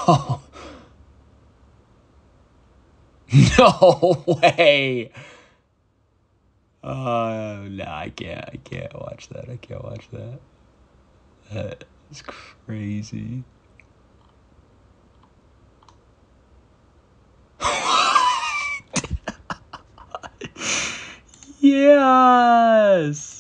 Oh, no way. No, I can't watch that. I can't watch that. That's crazy. Yes.